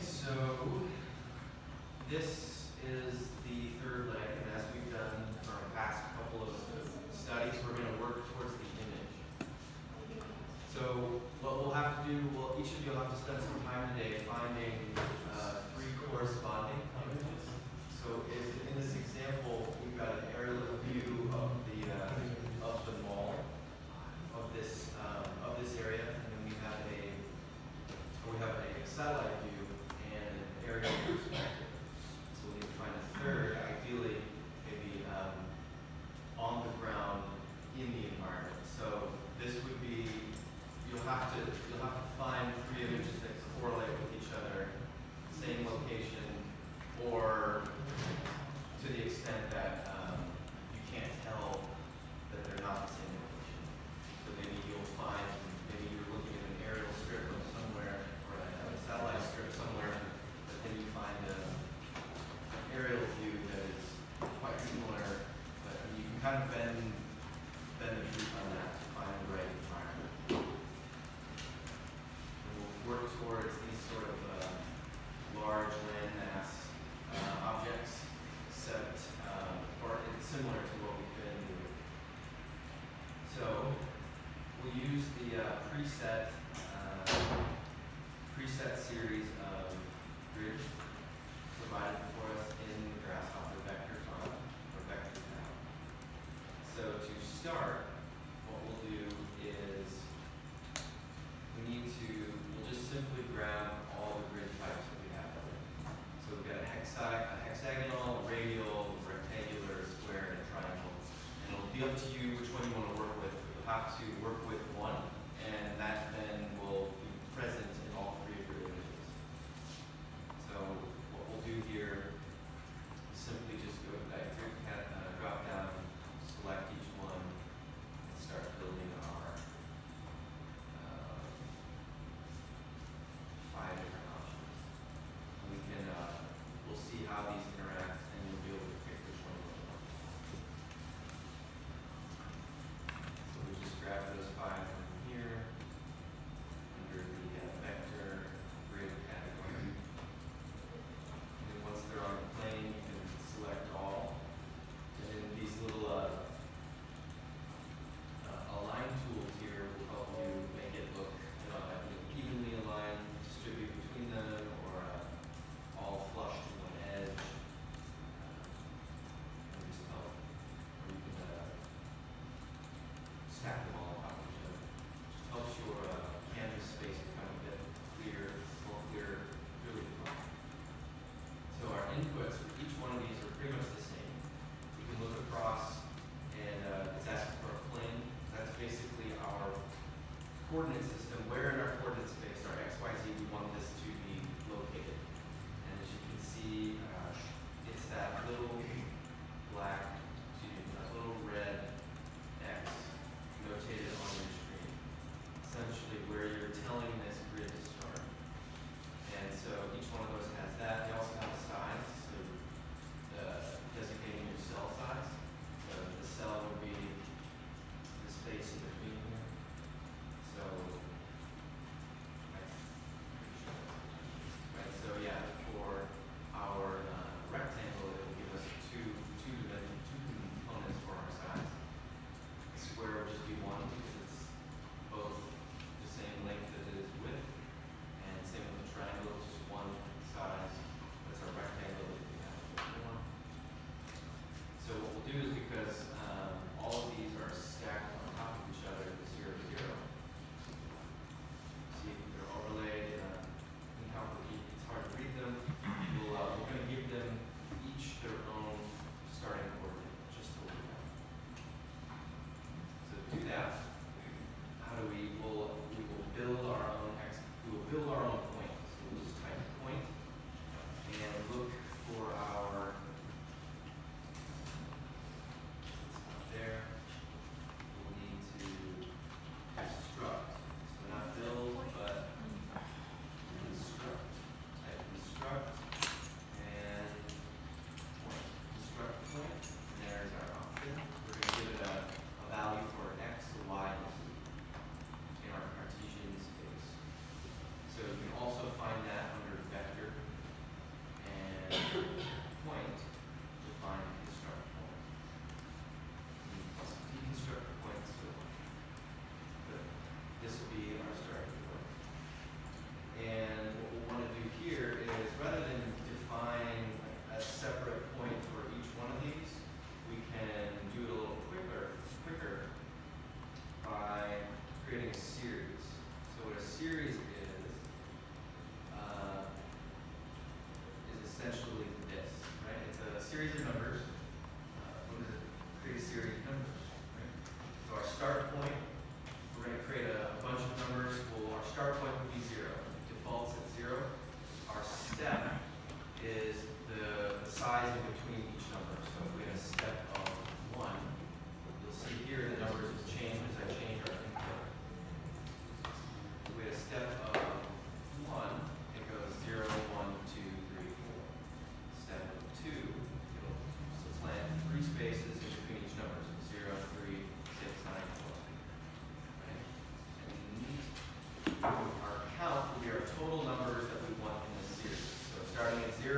So this is the third leg, and as we've done for our past couple of studies, we're going to work towards the image. So what we'll have to do, well, each of you will have to spend some time today finding three corresponding images. So in this example, we've got an aerial view of the mall of this area, and then we have a satellite view and an aerial perspective. So we need to find a third, ideally maybe on the ground in the environment. So this would be, you'll have to find three images that correlate with each other, same location, or to the extent that you can't tell that they're not the same location. So maybe you'll find, maybe you're looking at an aerial strip of somewhere, or a satellite strip somewhere, but then you find an aerial view that is quite similar, but you can kind of bend the truth on that to find the right environment. And we'll work towards these sort of large landmass objects, except, or it's similar to what we've been doing. So we'll use the preset series of grids provided for us in the Grasshopper vector file, or vector tab. So to start, what we'll do is we'll just simply grab all the grid types that we have. So we've got a hexagonal, a radial, a rectangular, a square, and a triangle. And it'll be up to you which one you want to work with. You'll have to work with one, and that then will be present in all three of your images. So what we'll do here is simply just go to that drop down, select each one, and start building our 5 different options. And we'll see how these interact, and you'll be able to pick which one you want. So we just grab those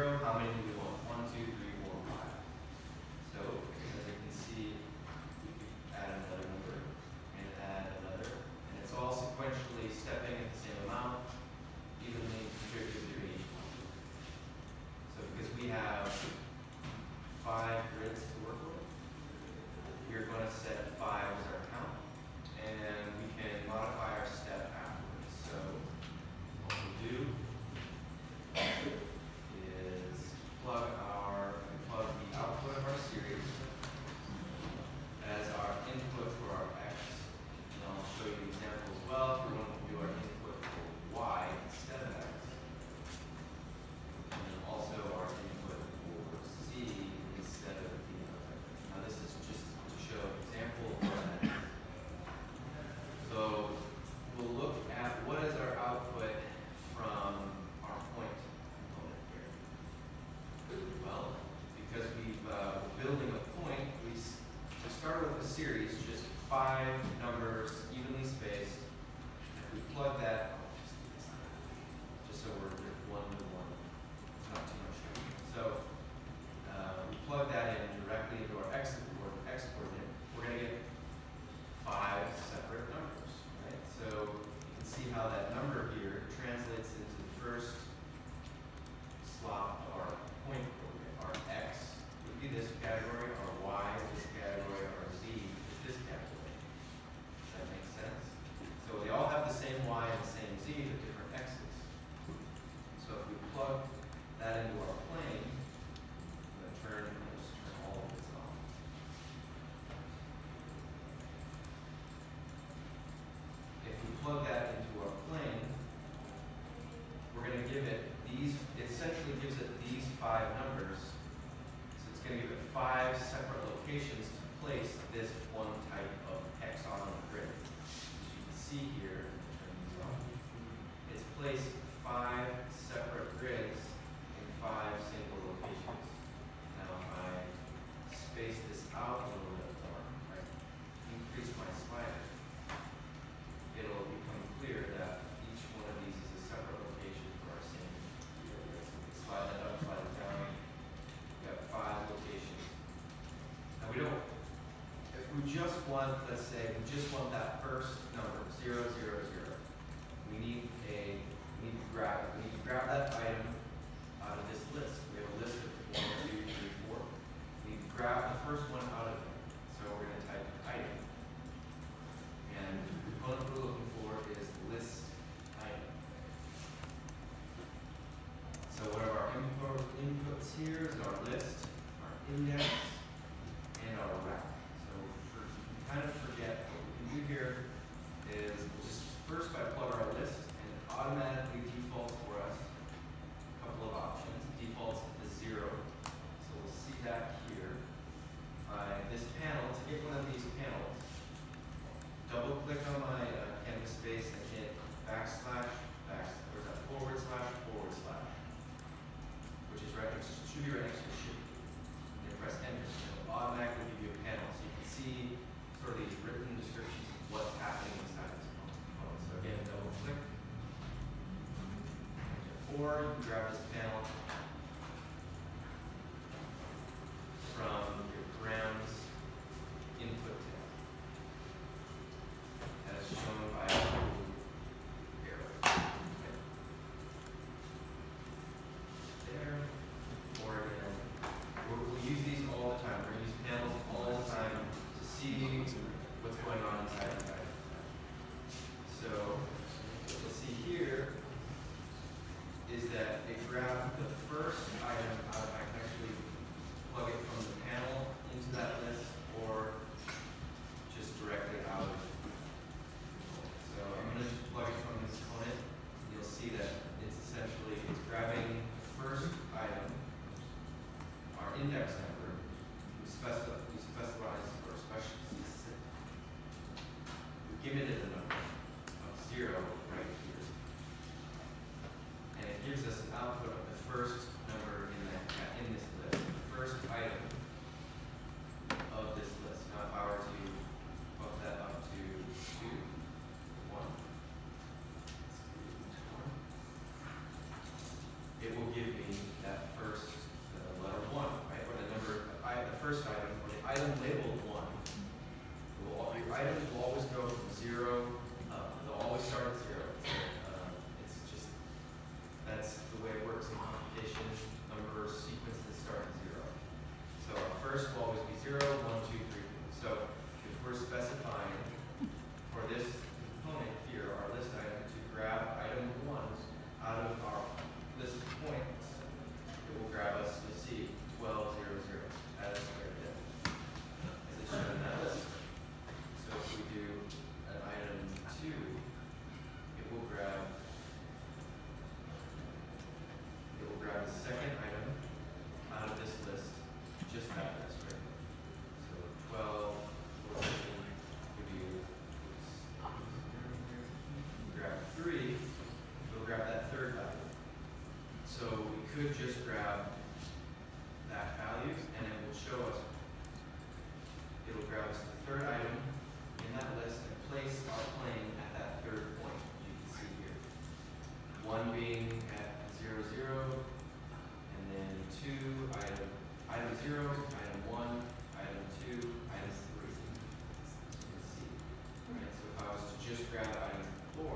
0, how many do we want? 1, 2, 3, 4, 5. So, as you can see, we could add another number, and add another, and it's all sequentially stepping at the same amount, evenly contributed to each one. So, because we have 5 grids to work with, we're going to set 5 as our count, and we can modify our step afterwards. So, what we'll do is plug the output of our series as our input for our x. And I'll show you an example as well if we want to do our input for y instead of x. And then also our input for z instead of the other. Now this is just to show an example of what that is. So we'll look at what is our output from our point component here. Well, because we're building a point, we start with a series, just 5 numbers evenly spaced. If we plug that, just so we're 1 to 1, it's not too much. So we plug that in directly into our x coordinate. We're going to get 5 separate numbers, right? So you can see how that number here translates into the first slot of our point coordinate. Our x would be this category, our y is this category, our z is this category. Does that make sense? So they all have the same y and the same z, but different x's. So if we plug that into our plane, I'm going to just turn all of this off. If we plug that into our plane, we're going to give it these, it essentially gives it these 5 numbers. So it's going to give it 5 separate locations to place this one type of hexagonal grid. As you can see here, turn these off, it's placed 5 separate grids in 5 single locations. Now if I space this out a little bit more, I increase my slider, it'll become clear that each one of these is a separate location for our same grid. Slide that up, slide it down. We have 5 locations. Now we don't, if we just want, let's say, we just want that first number, 0, 0, 0. We need to grab that item out of this list. We have a list of 1, 2, 3, 4. We need to grab the first one out of there. So we're going to type item. And the component we're looking for is list item. So what are our inputs here is our list, our index, and our route. So you kind of forget what we can do here is we'll just first plug our list, and it automatically defaults for us a couple of options. It defaults to 0. So we'll see that here. This panel, to get one of these panels, double click on my canvas space and hit forward slash, which is right next to, should be right next to the shift. And then press enter. And it'll automatically give you a panel so you can see sort of these written descriptions of what's happening inside this component. So again, double click. Or you can grab this panel from your params input tab. That is shown by a blue arrow. Right there. Or again, we'll use these all the time. We're going to use panels all the time to see what's going on inside the item. So what you'll see here is that it grabbed the first item, or the item labeled 1, your items will always go from 0 up. They'll always start at 0. It's just, that's the way it works in computation. Number sequences start at 0. So first will always be 0, 1, 2, 3. So if we're specifying for this component here, our list item, to grab item 1 out of our list of points, it will grab us, you'll see, 12, 0, 0. As right there. As it's shown in that list. So if we do an item 2, it will grab the second item out of this list, just that list, right? So 12, 14, give you, grab 3, we'll grab that third item. So we could just grab that value, and it will show us, it'll grab us the third item in that list and place our plane at that third point, you can see here. 1 being at 0, 0, and then 2, item 0, item 1, item 2, item 3. As you can see. Right, so if I was to just grab item 4,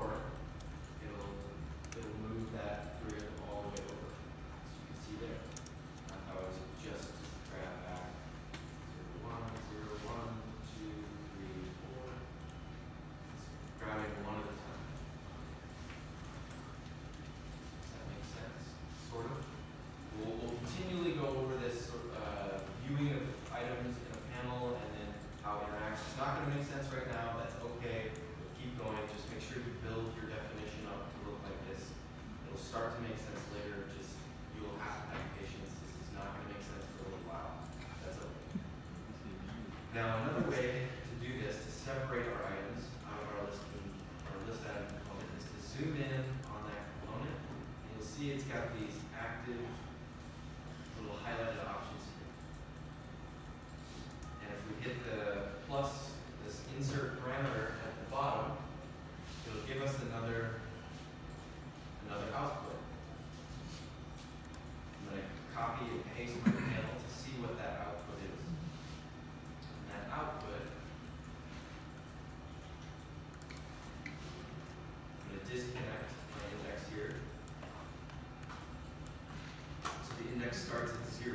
it'll move that grid all the way over. As you can see there. If I was to just grab back 0, 1, 0, 1, 2, 3, 4. It's grabbing one at a time. Does that make sense? Sort of. We'll continually go over this viewing of items in a panel and then how it interacts. It's not going to make sense right now. That's okay. We'll keep going. Just make sure you build your definition up to look like this. It'll start to make sense later. Just you'll have to have patience. This is not going to make sense for a little while. That's okay. Now another way to do this, to separate our items out of our list item component, is to zoom in on that component. And you'll see it's got these active little highlighted options here. And if we hit the plus, this insert parameter at the bottom, it'll give us another output. I'm going to copy and paste my panel to see what that output is. And that output, I'm going to disconnect my index here. So the index starts at 0.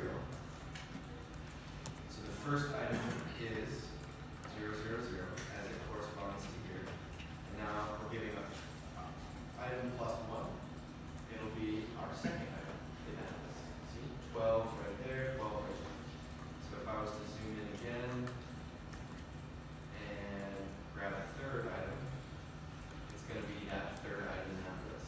So the first item is 0, 0, 0, as it corresponds to here. And now we're giving up item plus 1. It'll be our second item in that list. See? 12 right there, 12 right there. So if I was to zoom in again and grab a third item, it's going to be that third item in that list.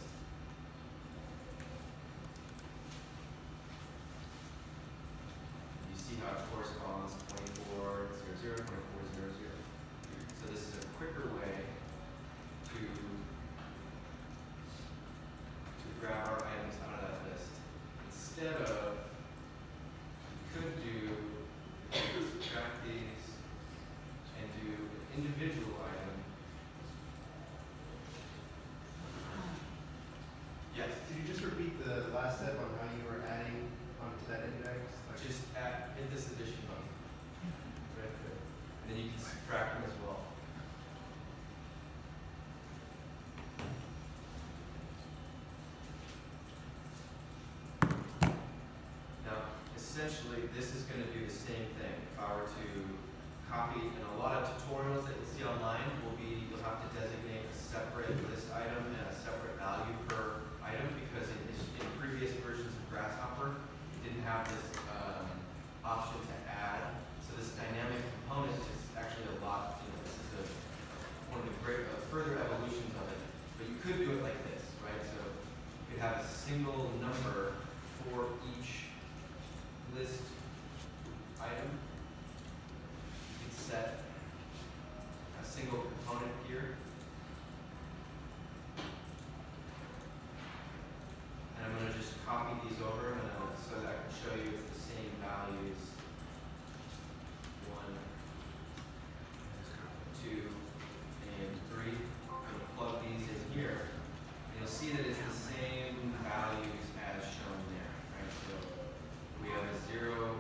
You see how it corresponds 24, 0, 0, 24, 0, 0. So this is a quicker way to grab our items out of that list. Instead of, you could subtract these and do an individual item. Yes? Could you just repeat the last step on how you were adding onto that index? Just hit this addition button. Right there. And then you can subtract them as well. Now, essentially, this is going to do the same thing. If I were to copy, and a lot of tutorials that you'll see online you'll have to designate a separate list item and a separate value per item, because in previous versions of Grasshopper, it didn't have this option to add. So this dynamic component is actually a lot, this is one of the great further evolutions of it. But you could do it like this, right? So you could have a single number for each list item. You could set a single component here. And I'm going to just copy these over so that I can show you it's the same values. 1, 2, and 3. I'm going to plug these in here. And you'll see that it's the same values as shown there. Right? So we have a 0,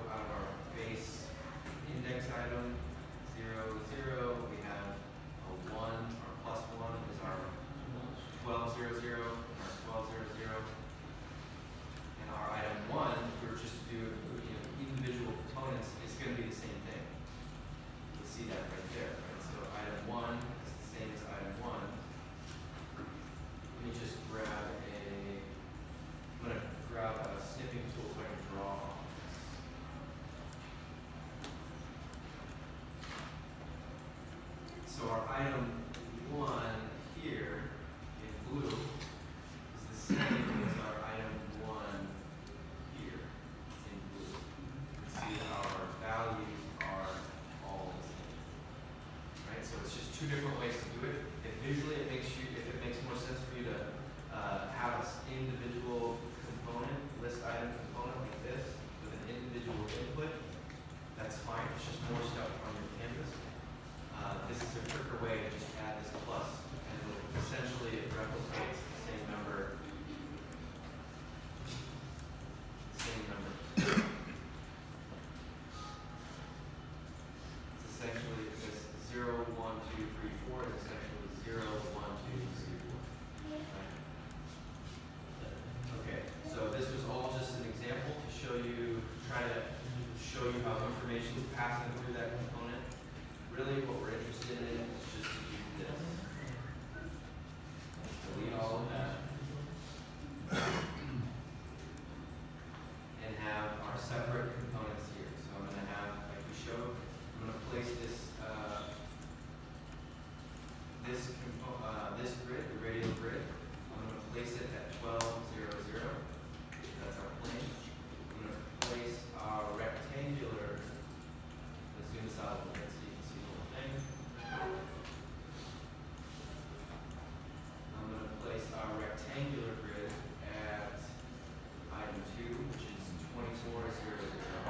two different ways to do it. If visually if it makes more sense for you to have an individual component, list item component like this, with an individual input, that's fine. It's just more stuff on your canvas. This is a quicker way to just add this plus, and essentially it replicates the same number. It's essentially this 0, 1, 2, 3, 4 is essentially 0, 1, 2, 3, 4. Right? Okay, so this was all just an example to show you, try to show you how information is passing through that component. Really what we're interested in is just to do this. Delete all of that. And have our separate components here. So I'm going to have, like we showed, I'm going to place this this grid, the radial grid. I'm going to place it at 12, 0, 0. That's our plane. I'm going to place our rectangular. Let's zoom this out a little bit so you can see the whole thing. I'm going to place our rectangular grid at item 2, which is 24, 0, 0.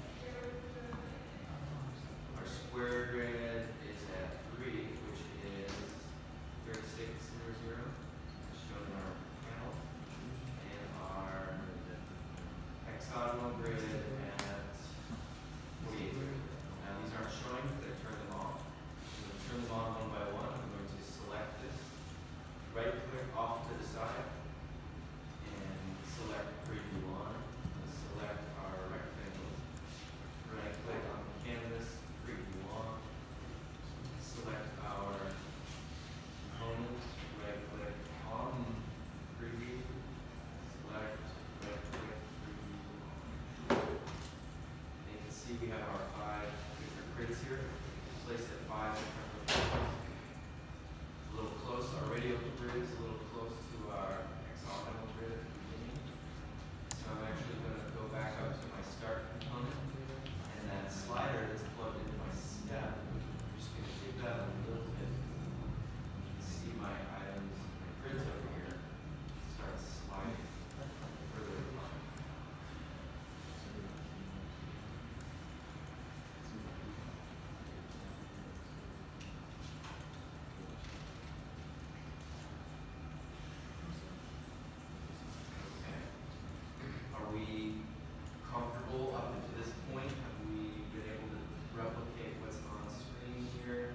Our square grid is at 3, which is 36, 0, 0, as shown in our panel. And our hexagonal grid at 48, 0. Now these aren't showing because I turned them off. I'm going to turn them on one by one. I'm going to select this, right click off to the side, and select preview on. Select our rectangle. Right click on the canvas, preview on. Select our component, right click on preview. Select, right click, preview. And you can see we have our 5 different grids here. Placed at 5 different locations. A little close, our radial grid is a little close to our hexagonal grid at the beginning. So I'm actually going to go back up to my start component, and that slider that's plugged into my step, I'm just going to take that a little bit. You can see my items, my grids over here, start sliding further apart. Okay. Are we comfortable up to this point? Have we been able to replicate what's on screen here?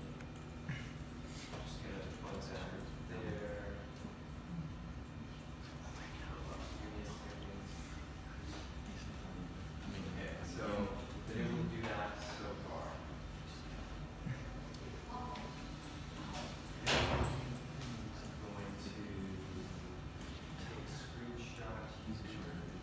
Just gonna plug that there. Give me a second. Okay, so we've been able to do that so far. I'm going to take a screenshot here.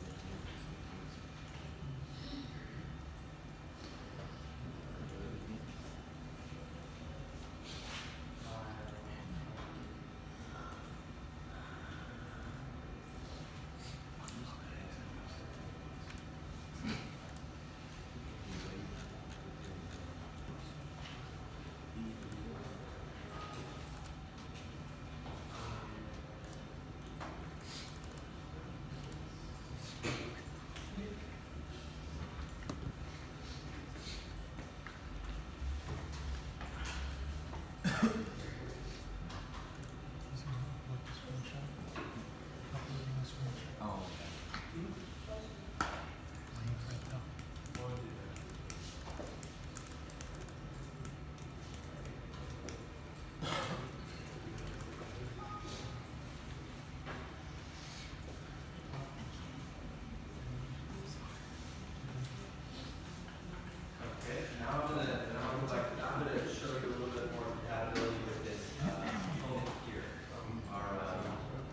Okay, now I'm gonna show you a little bit more compatibility with this component here from our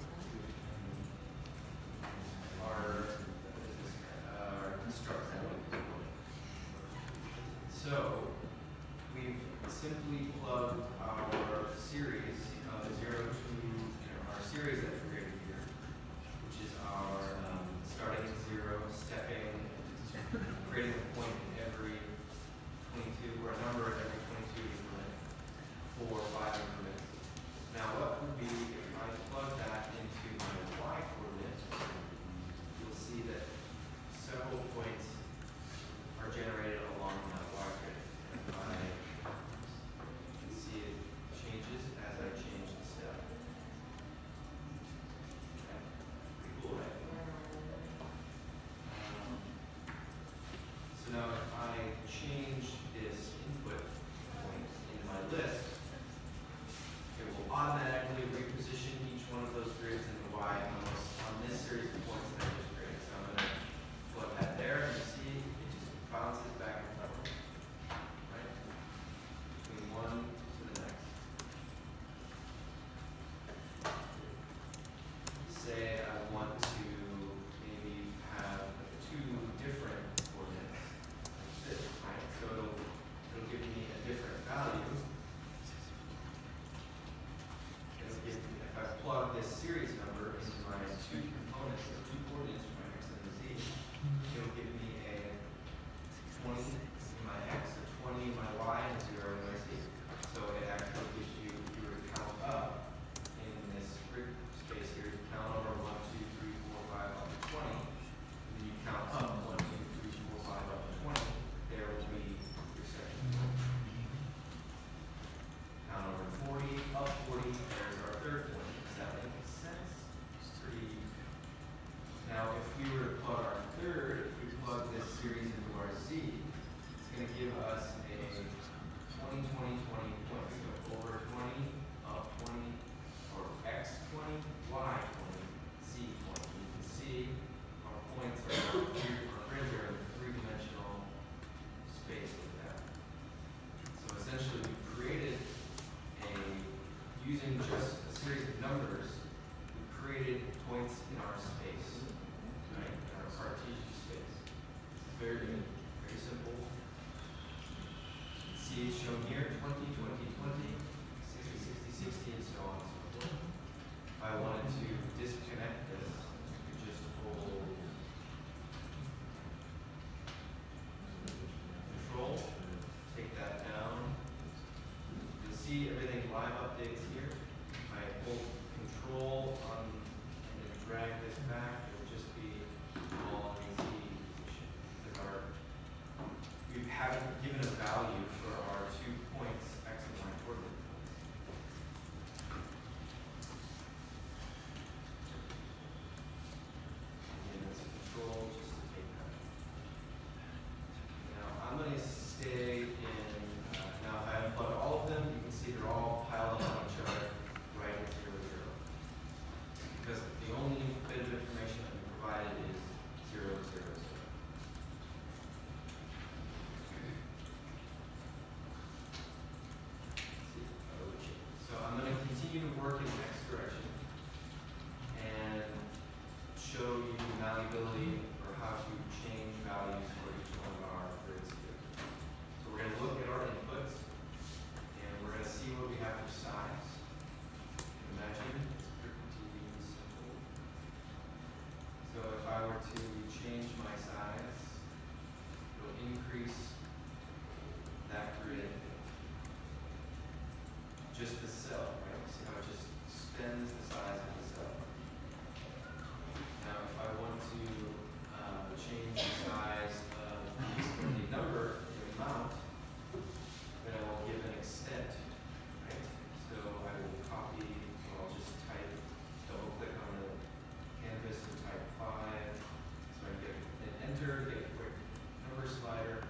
construct component. So we've simply plugged our series of 0 to our series that we created here, which is our starting at 0, stepping, creating a point in every 22, or a number at every 22 increment for very good, very simple. See it's shown here, 20, 20, 20, 60, 60, 60, and so on and so forth. If I wanted to disconnect this, I could just hold Control, take that down. You'll see everything live updates here. If I hold Control on and then drag this back, it will just be all in the Z position. Because we haven't given a value for our 2 points, X and Y coordinate points. Again, that's Control just to take that. Now I'm going to stay in, now if I unplug all of them, you can see they're all piled up on each other right at 0, 0. Because the only bit of information that we provided is 0, 0, 0. So I'm going to continue to work in X direction and show you malleability or how to change values for each one of our grids here. So we're going to look at our inputs and we're going to see what we have for size. Imagine it's pretty simple. So if I were to change my size, it'll increase that grid. Just the cell, right? See how it just extends the size of the cell. Now, if I want to change the size of the number, the amount, then I will give an extent, right? So I will copy, or I'll just type, double click on the canvas and type 5. So I get an enter, get a quick number slider.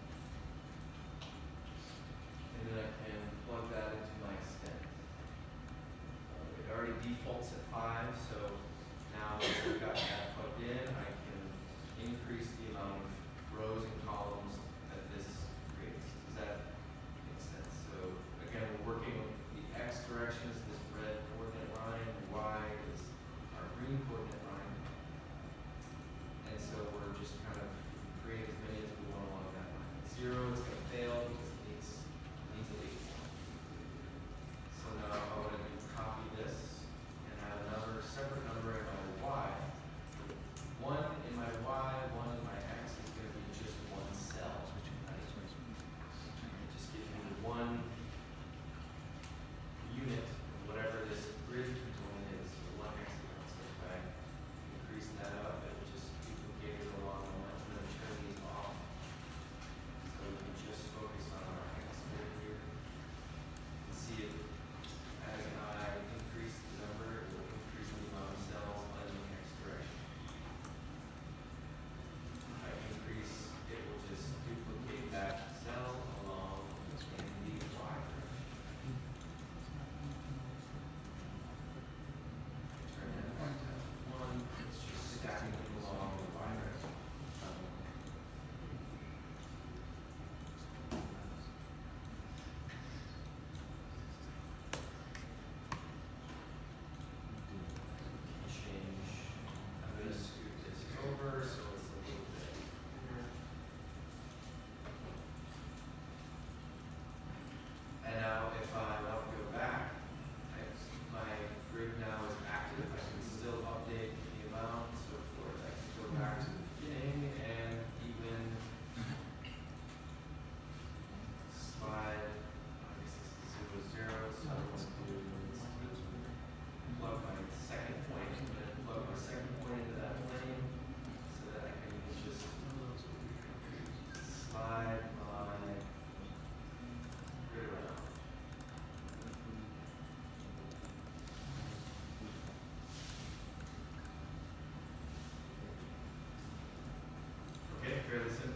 And then I can plug that into my extent. It already defaults at 5, so now that I've got that plugged in, I can increase the amount of rows and columns that this creates. Does that make sense? So again, we're working with the X direction is this red coordinate line, the Y is our green coordinate line. And so we're just kind of creating as many as we want along that line. 0 is going to fail because it needs a lead. So now if I want to copy this and add another separate number in my Y, 1 in my Y, 1 in my X is going to be just one cell. Right? Just give me one unit of whatever this grid component is, so 1 hexagon. So if I increase that up, it will just duplicate it along the line. I'm going to turn these off. So we can just focus on our X grid here. You can see it as I increase the number, it will increase the amount of cells in the X direction. If I increase, it will just duplicate that cell along in the Y direction. Turn that back to 1, it's just stacking it along the Y direction. Change. I'm going to scoot this over so it's a little bit bigger. And now if I want to go back, my grid now is active. I can still update the amount and so forth. I can go back to the beginning and even slide, I guess this is 0, 0, so I want to do plug my second point, and then plug my second point into that plane so that I can just slide my grid around. Okay, fairly simple.